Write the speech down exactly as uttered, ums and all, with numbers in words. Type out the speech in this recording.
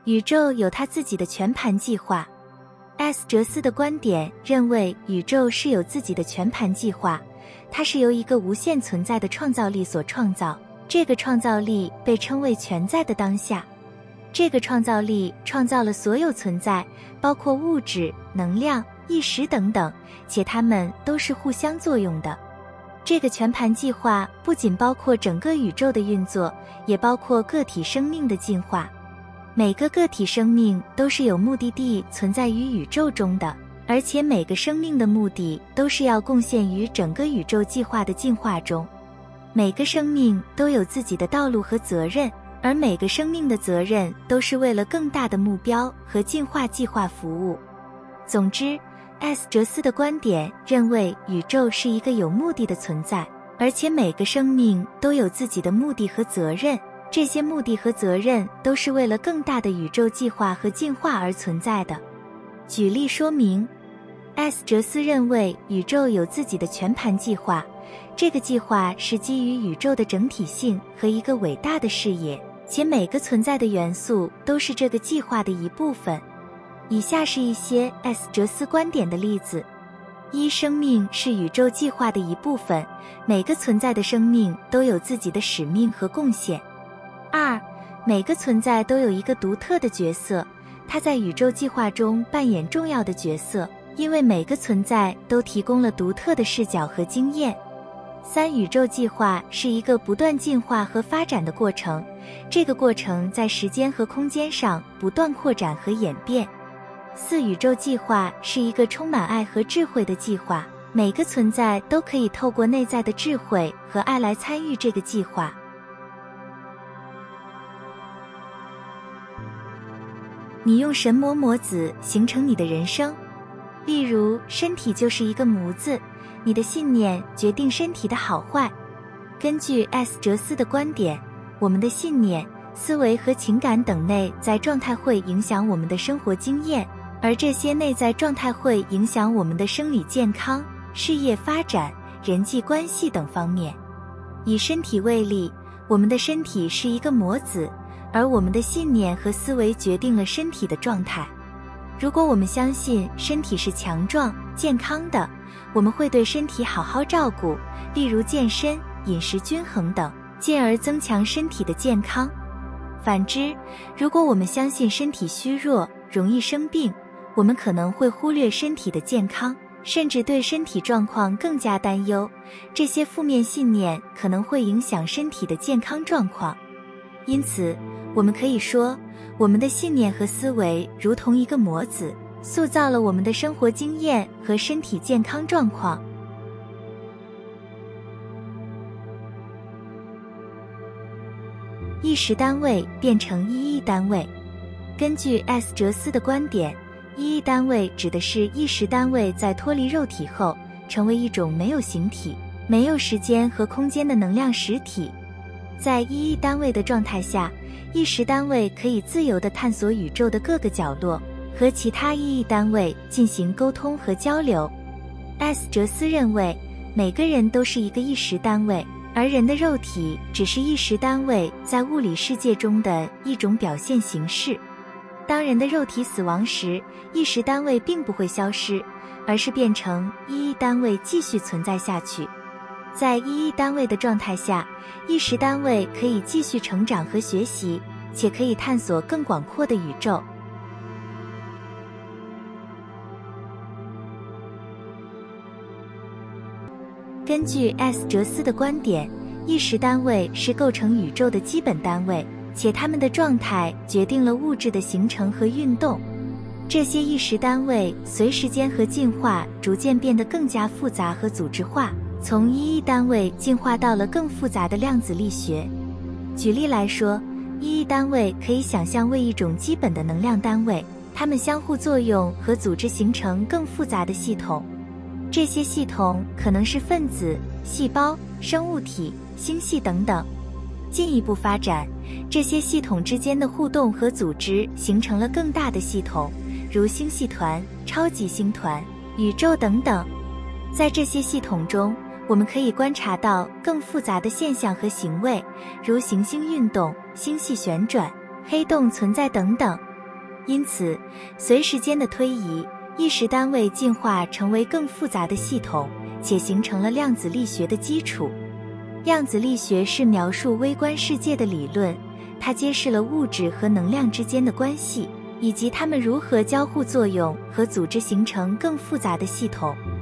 宇宙有它自己的全盘计划。S 哲斯的观点认为，宇宙是有自己的全盘计划，它是由一个无限存在的创造力所创造，这个创造力被称为全在的当下。这个创造力创造了所有存在，包括物质、能量、意识等等，且它们都是互相作用的。这个全盘计划不仅包括整个宇宙的运作，也包括个体生命的进化。每个个体生命都是有目的地存在于宇宙中的，而且每个生命的目的都是要贡献于整个宇宙计划的进化中。每个生命都有自己的道路和责任，而每个生命的责任都是为了更大的目标和进化计划服务。总之， S 哲斯的观点认为宇宙是一个有目的的存在，而且每个生命都有自己的目的和责任，这些目的和责任都是为了更大的宇宙计划和进化而存在的。举例说明， S 哲斯认为宇宙有自己的全盘计划，这个计划是基于宇宙的整体性和一个伟大的视野，且每个存在的元素都是这个计划的一部分。以下是一些 S 哲斯观点的例子：一、生命是宇宙计划的一部分，每个存在的生命都有自己的使命和贡献。二、每个存在都有一个独特的角色，它在宇宙计划中扮演重要的角色，因为每个存在都提供了独特的视角和经验。三、宇宙计划是一个不断进化和发展的过程，这个过程在时间和空间上不断扩展和演变。四、宇宙计划是一个充满爱和智慧的计划，每个存在都可以透过内在的智慧和爱来参与这个计划。你用神魔模子形成你的人生。例如，身体就是一个模子，你的信念决定身体的好坏。根据 S 哲斯的观点，我们的信念、思维和情感等内在状态会影响我们的生活经验，而这些内在状态会影响我们的生理健康、事业发展、人际关系等方面。以身体为例，我们的身体是一个模子，而我们的信念和思维决定了身体的状态。如果我们相信身体是强壮、健康的，我们会对身体好好照顾，例如健身、饮食均衡等，进而增强身体的健康。反之，如果我们相信身体虚弱、容易生病，我们可能会忽略身体的健康，甚至对身体状况更加担忧。这些负面信念可能会影响身体的健康状况。因此，我们可以说，我们的信念和思维如同一个模子，塑造了我们的生活经验和身体健康状况。意识单位变成意义单位。根据 S 哲斯的观点，意义单位指的是意识单位在脱离肉体后，成为一种没有形体、没有时间和空间的能量实体。在意义单位的状态下，意识单位可以自由地探索宇宙的各个角落，和其他意义单位进行沟通和交流。S 哲斯认为，每个人都是一个意识单位，而人的肉体只是意识单位在物理世界中的一种表现形式。当人的肉体死亡时，意识单位并不会消失，而是变成意义单位继续存在下去。在意义单位的状态下，意识单位可以继续成长和学习，且可以探索更广阔的宇宙。根据 S 哲斯的观点，意识单位是构成宇宙的基本单位，且它们的状态决定了物质的形成和运动。这些意识单位随时间和进化逐渐变得更加复杂和组织化，从一一单位进化到了更复杂的量子力学。举例来说，一一单位可以想象为一种基本的能量单位，它们相互作用和组织形成更复杂的系统。这些系统可能是分子、细胞、生物体、星系等等。进一步发展，这些系统之间的互动和组织形成了更大的系统，如星系团、超级星团、宇宙等等。在这些系统中，我们可以观察到更复杂的现象和行为，如行星运动、星系旋转、黑洞存在等等。 因此，随时间的推移，意识单位进化成为更复杂的系统，且形成了量子力学的基础。量子力学是描述微观世界的理论，它揭示了物质和能量之间的关系，以及它们如何交互作用和组织形成更复杂的系统。